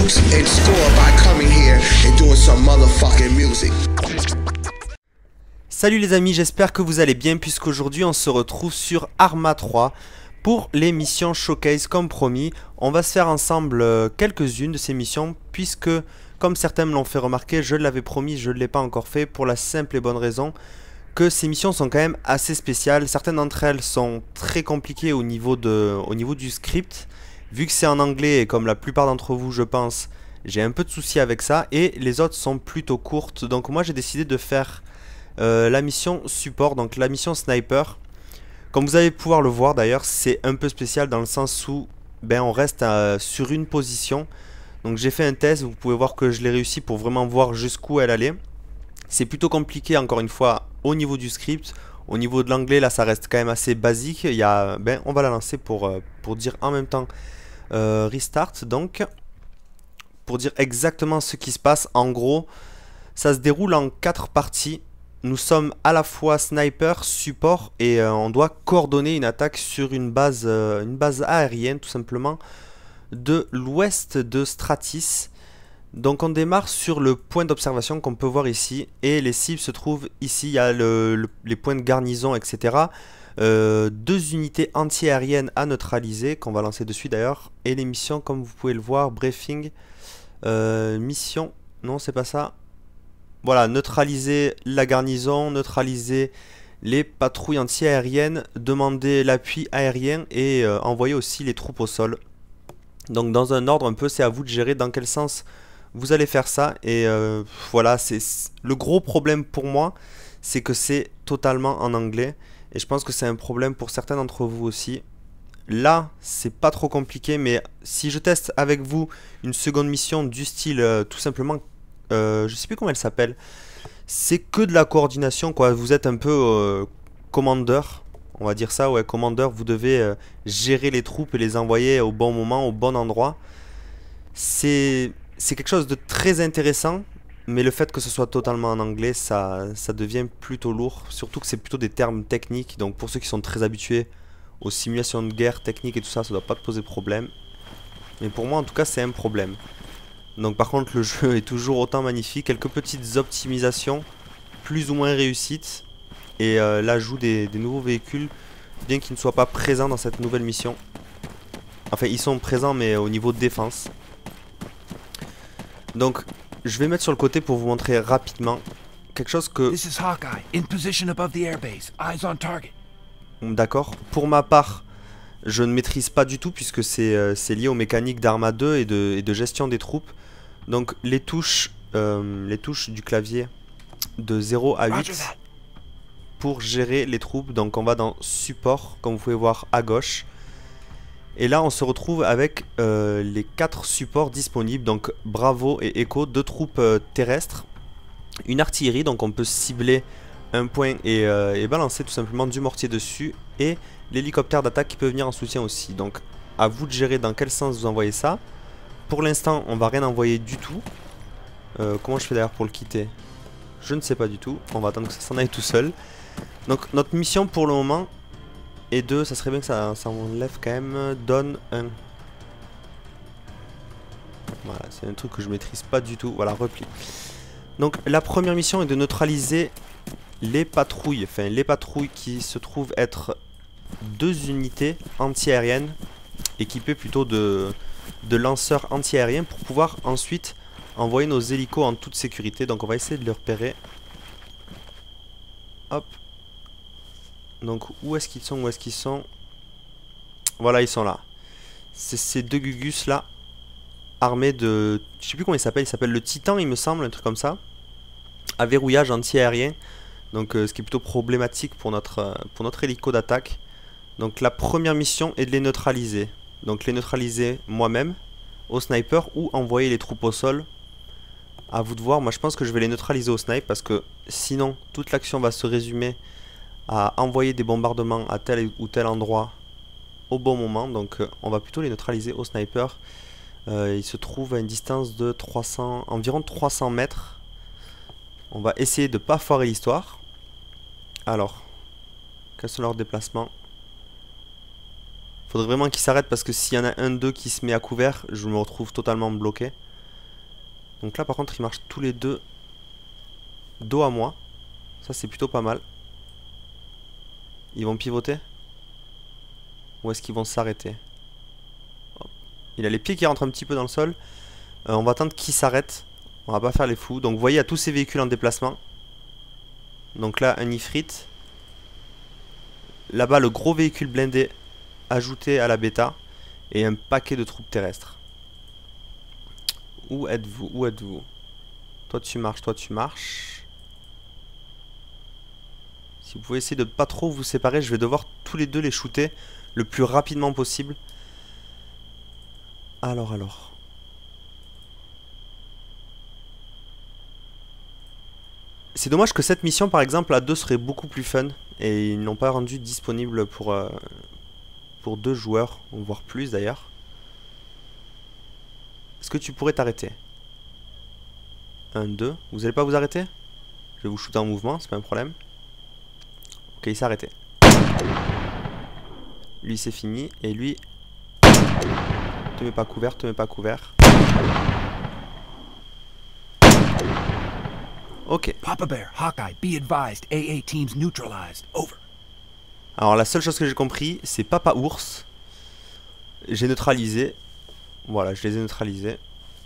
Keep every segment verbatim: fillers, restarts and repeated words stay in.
juice and score by coming here and doing some motherfucking music. Salut les amis, j'espère que vous allez bien puisqu'aujourd'hui on se retrouve sur Arma trois pour les missions showcase comme promis. On va se faire ensemble euh, quelques-unes de ces missions puisque comme certains me l'ont fait remarquer, je l'avais promis, je ne l'ai pas encore fait pour la simple et bonne raison que ces missions sont quand même assez spéciales. Certaines d'entre elles sont très compliquées au niveau, de, au niveau du script. Vu que c'est en anglais et comme la plupart d'entre vous je pense, j'ai un peu de soucis avec ça et les autres sont plutôt courtes. Donc moi j'ai décidé de faire Euh, la mission support, donc la mission sniper. Comme vous allez pouvoir le voir d'ailleurs, c'est un peu spécial dans le sens où ben, on reste euh, sur une position. Donc j'ai fait un test, vous pouvez voir que je l'ai réussi pour vraiment voir jusqu'où elle allait. C'est plutôt compliqué encore une fois au niveau du script. Au niveau de l'anglais là ça reste quand même assez basique. Il y a, ben, on va la lancer pour, euh, pour dire en même temps euh, restart. Donc pour dire exactement ce qui se passe, en gros ça se déroule en quatre parties. Nous sommes à la fois sniper, support et euh, on doit coordonner une attaque sur une base, euh, une base aérienne tout simplement de l'ouest de Stratis. Donc on démarre sur le point d'observation qu'on peut voir ici et les cibles se trouvent ici, il y a le, le, les points de garnison et cetera. Euh, deux unités anti-aériennes à neutraliser qu'on va lancer dessus d'ailleurs et les missions comme vous pouvez le voir, briefing, euh, mission, non c'est pas ça. Voilà, neutraliser la garnison, neutraliser les patrouilles anti-aériennes, demander l'appui aérien et euh, envoyer aussi les troupes au sol. Donc dans un ordre un peu, c'est à vous de gérer dans quel sens vous allez faire ça. Et euh, voilà, c'est le gros problème pour moi, c'est que c'est totalement en anglais. Et je pense que c'est un problème pour certains d'entre vous aussi. Là, c'est pas trop compliqué, mais si je teste avec vous une seconde mission du style euh, tout simplement... Euh, je sais plus comment elle s'appelle. C'est que de la coordination quoi. Vous êtes un peu euh, commandeur, on va dire ça, ouais, commandeur. Vous devez euh, gérer les troupes et les envoyer au bon moment, au bon endroit. C'est c'est quelque chose de très intéressant, mais le fait que ce soit totalement en anglais, ça, ça devient plutôt lourd. Surtout que c'est plutôt des termes techniques. Donc pour ceux qui sont très habitués aux simulations de guerre techniques et tout ça, ça doit pas te poser problème. Mais pour moi en tout cas c'est un problème. Donc par contre le jeu est toujours autant magnifique, quelques petites optimisations plus ou moins réussites et euh, l'ajout des, des nouveaux véhicules bien qu'ils ne soient pas présents dans cette nouvelle mission. Enfin ils sont présents mais au niveau de défense. Donc je vais mettre sur le côté pour vous montrer rapidement quelque chose que... D'accord, pour ma part je ne maîtrise pas du tout puisque c'est euh, lié aux mécaniques d'Arma deux et de, et de gestion des troupes. Donc les touches, euh, les touches du clavier de zéro à huit pour gérer les troupes. Donc on va dans support, comme vous pouvez voir à gauche. Et là on se retrouve avec euh, les quatre supports disponibles. Donc Bravo et Echo, deux troupes euh, terrestres. Une artillerie, donc on peut cibler un point et, euh, et balancer tout simplement du mortier dessus. Et l'hélicoptère d'attaque qui peut venir en soutien aussi. Donc à vous de gérer dans quel sens vous envoyez ça. Pour l'instant, on va rien envoyer du tout. Euh, comment je fais d'ailleurs pour le quitter? Je ne sais pas du tout. On va attendre que ça s'en aille tout seul. Donc notre mission pour le moment est de... Ça serait bien que ça, ça enlève quand même. Donne un... Voilà, c'est un truc que je maîtrise pas du tout. Voilà, repli. Donc la première mission est de neutraliser les patrouilles. Enfin, les patrouilles qui se trouvent être deux unités anti-aériennes équipées plutôt de... de lanceurs anti-aériens pour pouvoir ensuite envoyer nos hélicos en toute sécurité. Donc on va essayer de les repérer. Hop. Donc où est-ce qu'ils sont? Où est-ce qu'ils sont? Voilà, ils sont là. C'est ces deux Gugus là, armés de... Je sais plus comment il s'appelle. Il s'appelle le Titan il me semble, un truc comme ça. À verrouillage anti-aérien. Donc euh, ce qui est plutôt problématique pour notre, euh, pour notre hélico d'attaque. Donc la première mission est de les neutraliser. Donc les neutraliser moi-même au sniper ou envoyer les troupes au sol. À vous de voir. Moi je pense que je vais les neutraliser au sniper parce que sinon toute l'action va se résumer à envoyer des bombardements à tel ou tel endroit au bon moment. Donc euh, on va plutôt les neutraliser au sniper. Euh, il se trouve à une distance de trois cents, environ trois cents mètres. On va essayer de ne pas foirer l'histoire. Alors, quels sont leurs déplacements? Faudrait vraiment qu'ils s'arrêtent parce que s'il y en a un d'eux qui se met à couvert, je me retrouve totalement bloqué. Donc là par contre ils marchent tous les deux dos à moi. Ça c'est plutôt pas mal. Ils vont pivoter? Ou est-ce qu'ils vont s'arrêter? Il a les pieds qui rentrent un petit peu dans le sol. Euh, on va attendre qu'ils s'arrêtent. On va pas faire les fous. Donc vous voyez, il y a tous ces véhicules en déplacement. Donc là, un Ifrit. Là-bas, le gros véhicule blindé ajouté à la bêta. Et un paquet de troupes terrestres. Où êtes-vous? Où êtes-vous? Toi tu marches, toi tu marches. Si vous pouvez essayer de pas trop vous séparer, je vais devoir tous les deux les shooter le plus rapidement possible. Alors, alors. C'est dommage que cette mission, par exemple, à deux serait beaucoup plus fun. Et ils n'ont pas rendu disponible pour, euh, pour deux joueurs, voire plus d'ailleurs. Est-ce que tu pourrais t'arrêter? Un, deux. Vous allez pas vous arrêter? Je vais vous shooter en mouvement, c'est pas un problème. Ok, il s'est arrêté. Lui, c'est fini. Et lui... Te mets pas couvert, te mets pas couvert. Ok. Papa Bear, Hawkeye, be advised, A A teams neutralized. Over. Alors la seule chose que j'ai compris, c'est Papa Ours. J'ai neutralisé. Voilà, je les ai neutralisés.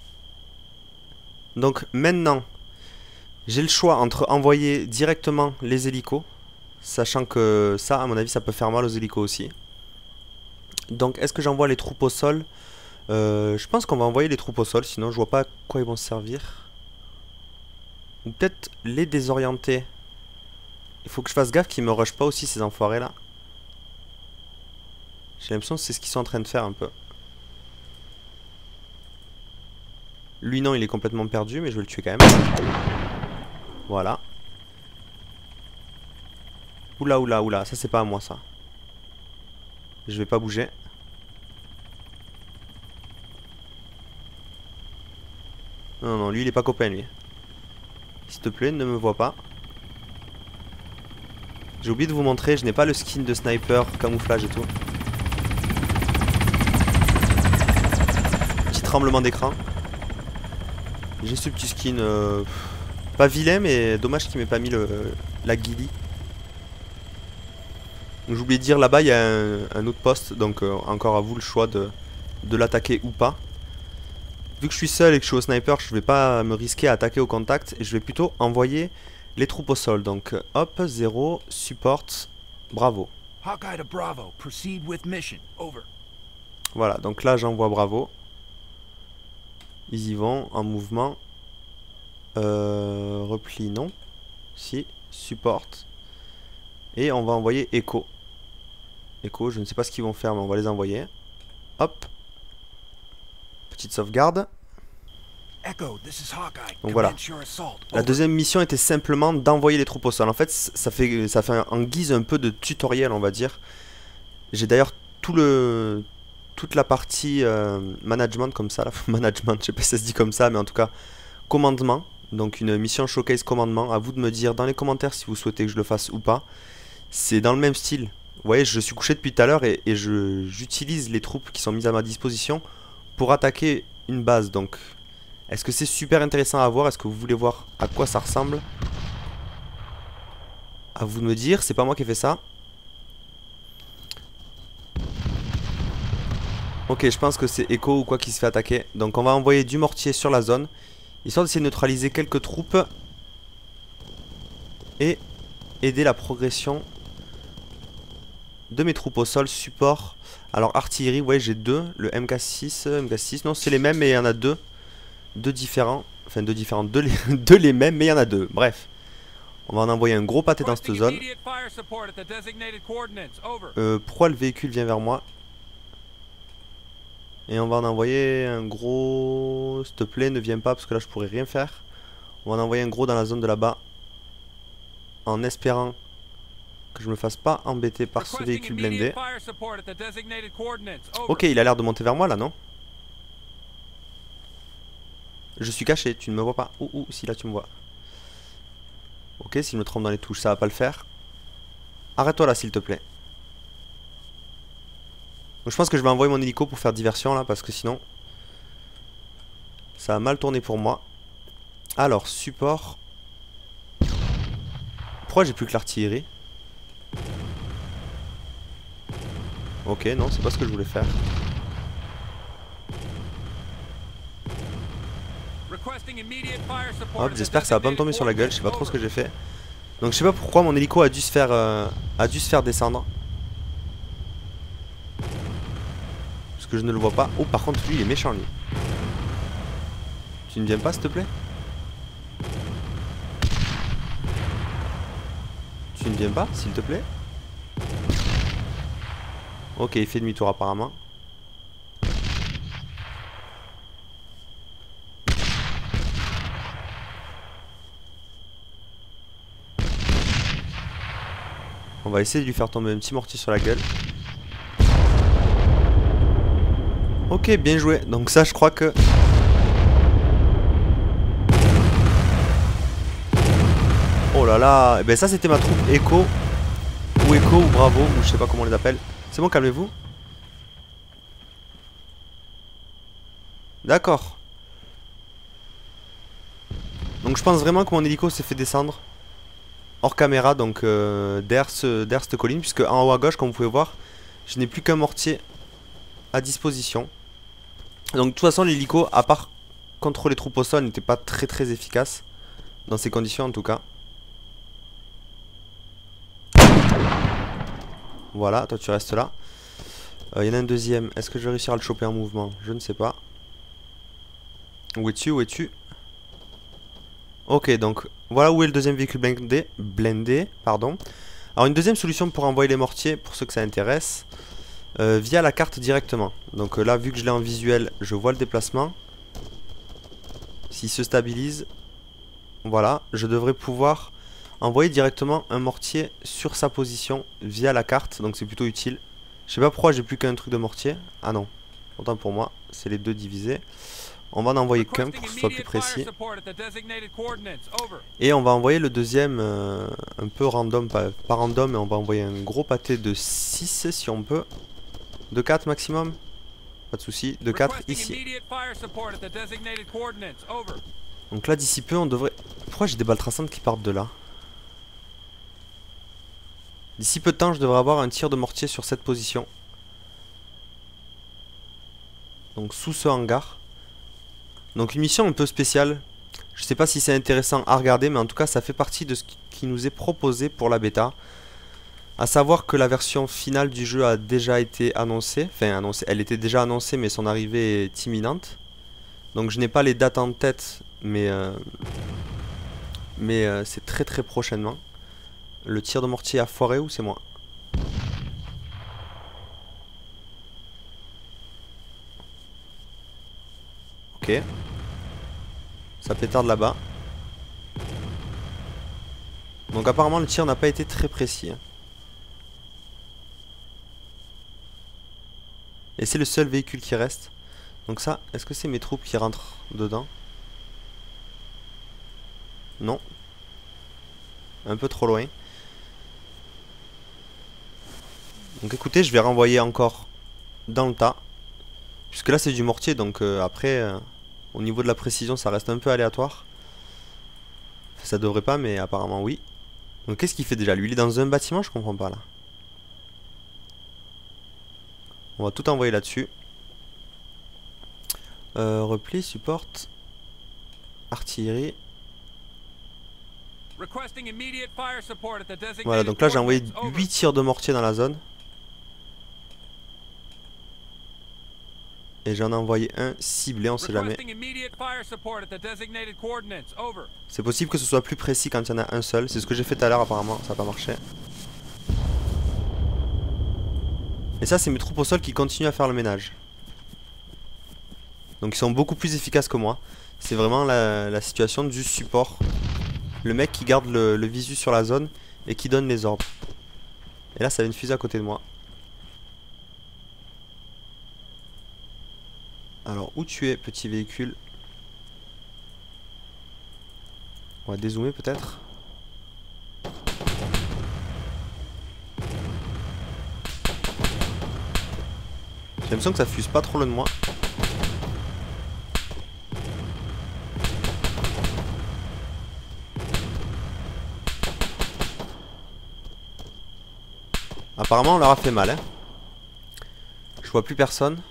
Donc maintenant, j'ai le choix entre envoyer directement les hélicos, sachant que ça, à mon avis, ça peut faire mal aux hélicos aussi. Donc est-ce que j'envoie les troupes au sol? euh, Je pense qu'on va envoyer les troupes au sol, sinon je vois pas à quoi ils vont servir. Ou peut-être les désorienter. Il faut que je fasse gaffe qu'ils me rushent pas aussi, ces enfoirés là. J'ai l'impression que c'est ce qu'ils sont en train de faire un peu. Lui non, il est complètement perdu, mais je vais le tuer quand même. Voilà. Oula, oula, oula, ça c'est pas à moi ça. Je vais pas bouger. Non, non, lui il est pas copain lui. S'il te plaît, ne me vois pas. J'ai oublié de vous montrer, je n'ai pas le skin de sniper, camouflage et tout. Petit tremblement d'écran. J'ai ce petit skin euh, pas vilain, mais dommage qu'il m'ait pas mis le, la ghillie. J'ai oublié de dire, là-bas il y a un, un autre poste, donc euh, encore à vous le choix de, de l'attaquer ou pas. Vu que je suis seul et que je suis au sniper, je vais pas me risquer à attaquer au contact et je vais plutôt envoyer les troupes au sol. Donc hop, zéro, support, bravo. Hawkeye to Bravo, proceed with mission. Over. Voilà, donc là j'envoie bravo. Ils y vont en mouvement. Euh, repli, non. Si, support. Et on va envoyer Echo. Echo, je ne sais pas ce qu'ils vont faire, mais on va les envoyer. Hop. Petite sauvegarde. Echo, this is Hawkeye. Donc voilà. Commence your assault. La Over. deuxième mission était simplement d'envoyer les troupes au sol. En fait, ça fait, ça fait en guise un peu de tutoriel, on va dire. J'ai d'ailleurs tout le... toute la partie euh, management comme ça, là. Management, je sais pas si ça se dit comme ça, mais en tout cas, commandement. Donc une mission showcase commandement. À vous de me dire dans les commentaires si vous souhaitez que je le fasse ou pas. C'est dans le même style. Vous voyez, je suis couché depuis tout à l'heure et, et je j'utilise les troupes qui sont mises à ma disposition pour attaquer une base. Donc, est-ce que c'est super intéressant à voir? Est-ce que vous voulez voir à quoi ça ressemble? À vous de me dire, c'est pas moi qui ai fait ça. Ok, je pense que c'est Echo ou quoi qui se fait attaquer. Donc on va envoyer du mortier sur la zone, histoire d'essayer de neutraliser quelques troupes et aider la progression de mes troupes au sol, support. Alors artillerie, ouais, j'ai deux, le M K six, M K six, non c'est les mêmes mais il y en a deux. Deux différents, enfin deux différents, deux les, deux les mêmes mais il y en a deux, bref. On va en envoyer un gros pâté dans cette zone. Euh, pourquoi le véhicule vient vers moi? Et on va en envoyer un gros... S'il te plaît, ne viens pas parce que là je pourrais rien faire. On va en envoyer un gros dans la zone de là-bas. En espérant que je me fasse pas embêter par ce véhicule blindé. Ok, il a l'air de monter vers moi là, non? Je suis caché, tu ne me vois pas. Ouh, ouh, si là tu me vois. Ok, s'il me trompe dans les touches, ça va pas le faire. Arrête-toi là, s'il te plaît. Donc, je pense que je vais envoyer mon hélico pour faire diversion là, parce que sinon ça a mal tourné pour moi. Alors, support. Pourquoi j'ai plus que l'artillerie? Ok, non, c'est pas ce que je voulais faire. Hop, j'espère que ça va pas me tomber sur la gueule, je sais pas trop ce que j'ai fait. Donc je sais pas pourquoi mon hélico a dû se faire euh, a dû se faire descendre. Parce que je ne le vois pas. Oh, par contre lui il est méchant lui. Tu ne viens pas s'il te plaît? Tu ne viens pas s'il te plaît? Ok, il fait demi-tour apparemment. On va essayer de lui faire tomber un petit mortier sur la gueule. Ok, bien joué. Donc ça, je crois que... Oh là là. Et ben ça, c'était ma troupe Echo. Ou Echo, ou Bravo, ou je sais pas comment on les appelle. C'est bon, calmez-vous. D'accord. Donc je pense vraiment que mon hélico s'est fait descendre hors caméra, donc euh, derrière, ce, derrière cette colline, puisque en haut à gauche, comme vous pouvez voir, je n'ai plus qu'un mortier à disposition. Donc de toute façon, l'hélico, à part contre les troupes au sol, n'était pas très très efficace, dans ces conditions en tout cas. Voilà, toi tu restes là. Il euh, y en a un deuxième, est-ce que je vais réussir à le choper en mouvement? Je ne sais pas. Où es-tu? Où es-tu? Ok, donc voilà où est le deuxième véhicule blindé, blindé, pardon. Alors une deuxième solution pour envoyer les mortiers, pour ceux que ça intéresse, euh, via la carte directement. Donc euh, là, vu que je l'ai en visuel, je vois le déplacement. S'il se stabilise, voilà, je devrais pouvoir envoyer directement un mortier sur sa position via la carte, donc c'est plutôt utile. Je sais pas pourquoi j'ai plus qu'un truc de mortier. Ah non, autant pour moi, c'est les deux divisés. On va en envoyer qu'un pour que ce soit plus précis. Et on va envoyer le deuxième euh, un peu random, pas, pas random, mais on va envoyer un gros pâté de six si on peut. De quatre maximum. Pas de soucis, de quatre ici. Donc là d'ici peu on devrait... Pourquoi j'ai des balles traçantes qui partent de là? D'ici peu de temps je devrais avoir un tir de mortier sur cette position. Donc sous ce hangar. Donc une mission un peu spéciale. Je sais pas si c'est intéressant à regarder, mais en tout cas ça fait partie de ce qui nous est proposé pour la bêta. À savoir que la version finale du jeu a déjà été annoncée. Enfin annoncée, elle était déjà annoncée mais son arrivée est imminente. Donc je n'ai pas les dates en tête, mais, euh, mais euh, c'est très très prochainement. Le tir de mortier a foiré ou c'est moi? Ok. Ça pétarde là-bas. Donc apparemment le tir n'a pas été très précis. Et c'est le seul véhicule qui reste. Donc ça, est-ce que c'est mes troupes qui rentrent dedans? Non. Un peu trop loin. Donc écoutez, je vais renvoyer encore dans le tas. Puisque là c'est du mortier, donc euh, après... Euh, au niveau de la précision, ça reste un peu aléatoire. Ça devrait pas, mais apparemment oui. Donc qu'est-ce qu'il fait déjà? Lui, il est dans un bâtiment, je comprends pas là. On va tout envoyer là-dessus. Euh, repli, support. Artillerie. Voilà, donc là j'ai envoyé huit tirs de mortier dans la zone. Et j'en ai envoyé un ciblé, on sait jamais. C'est possible que ce soit plus précis quand il y en a un seul. C'est ce que j'ai fait tout à l'heure apparemment, ça n'a pas marché. Et ça c'est mes troupes au sol qui continuent à faire le ménage. Donc ils sont beaucoup plus efficaces que moi. C'est vraiment la, la situation du support. Le mec qui garde le, le visu sur la zone et qui donne les ordres. Et là ça vient de fuser à côté de moi. Alors où tu es petit véhicule? On va dézoomer peut-être. J'ai l'impression que ça fuse pas trop loin de moi. Apparemment on leur a fait mal hein. Je vois plus personne.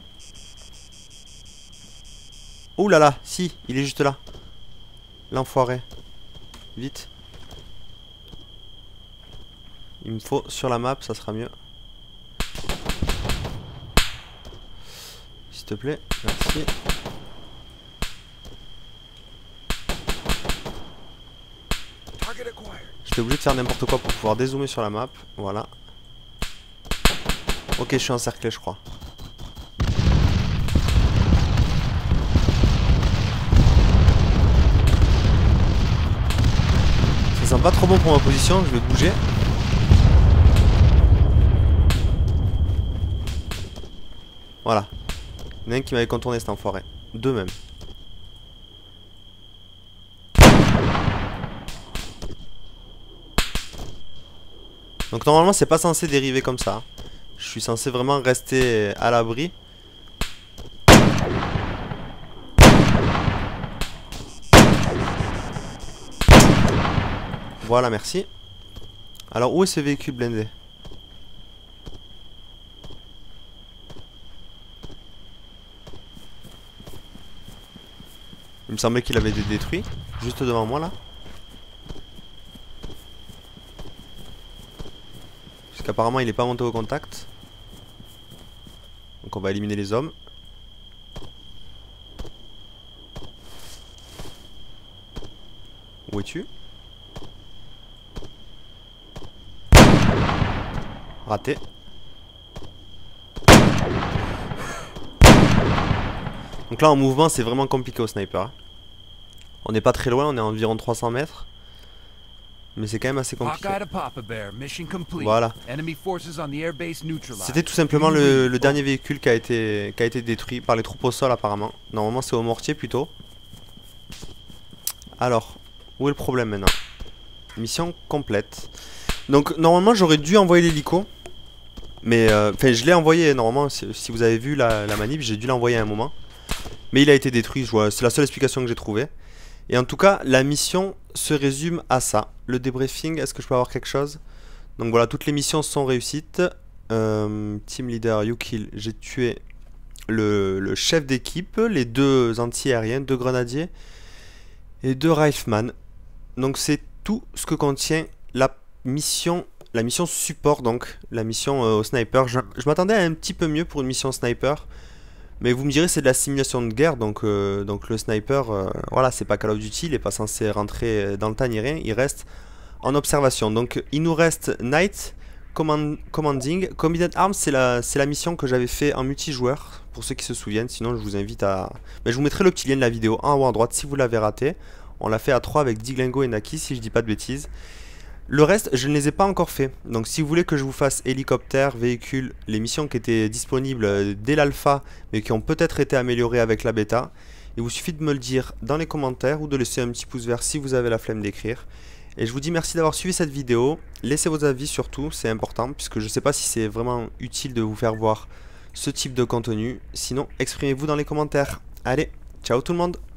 Ouh là là, si, il est juste là. L'enfoiré. Vite. Il me faut sur la map, ça sera mieux. S'il te plaît, merci. J'étais obligé de faire n'importe quoi pour pouvoir dézoomer sur la map. Voilà. Ok, je suis encerclé, je crois. Ça sent pas trop bon pour ma position, je vais bouger. Voilà. Il y en a un qui m'avait contourné cet enfoiré. Deux même. Donc normalement c'est pas censé dériver comme ça. Je suis censé vraiment rester à l'abri. Voilà, merci. Alors où est ce véhicule blindé? Il me semblait qu'il avait été détruit. Juste devant moi là. Parce qu'apparemment il n'est pas monté au contact. Donc on va éliminer les hommes. Où es-tu? Raté. Donc là en mouvement c'est vraiment compliqué au sniper hein. On n'est pas très loin, on est à environ trois cents mètres. Mais c'est quand même assez compliqué. Voilà. C'était tout simplement le, le dernier véhicule qui a, été, qui a été détruit par les troupes au sol apparemment. Normalement c'est au mortier plutôt. Alors, où est le problème maintenant? Mission complète. Donc normalement j'aurais dû envoyer l'hélico. Mais enfin euh, je l'ai envoyé normalement, si, si vous avez vu la, la manip, j'ai dû l'envoyer à un moment. Mais il a été détruit, c'est la seule explication que j'ai trouvée. Et en tout cas, la mission se résume à ça. Le débriefing, est-ce que je peux avoir quelque chose? Donc voilà, toutes les missions sont réussites. Euh, team leader, you kill, j'ai tué le, le chef d'équipe, les deux anti-aériens, deux grenadiers et deux rifleman. Donc c'est tout ce que contient la mission, la mission support, donc la mission euh, au sniper. Je, je m'attendais à un petit peu mieux pour une mission sniper. Mais vous me direz c'est de la simulation de guerre, donc, euh, donc le sniper, euh, voilà, c'est pas Call of Duty, il est pas censé rentrer dans le tas ni rien, il reste en observation. Donc il nous reste Night, command, Commanding, Combat Arms, c'est la, c'est la mission que j'avais fait en multijoueur, pour ceux qui se souviennent, sinon je vous invite à... Mais je vous mettrai le petit lien de la vidéo en haut à droite si vous l'avez raté. On l'a fait à trois avec Diglingo et Naki si je dis pas de bêtises. Le reste, je ne les ai pas encore fait. Donc si vous voulez que je vous fasse hélicoptère, véhicule, les missions qui étaient disponibles dès l'alpha, mais qui ont peut-être été améliorées avec la bêta, il vous suffit de me le dire dans les commentaires ou de laisser un petit pouce vert si vous avez la flemme d'écrire. Et je vous dis merci d'avoir suivi cette vidéo. Laissez vos avis surtout, c'est important, puisque je ne sais pas si c'est vraiment utile de vous faire voir ce type de contenu. Sinon, exprimez-vous dans les commentaires. Allez, ciao tout le monde!